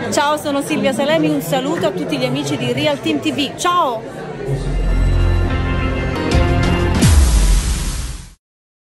Ciao, sono Silvia Salemi, un saluto a tutti gli amici di Real Team TV. Ciao!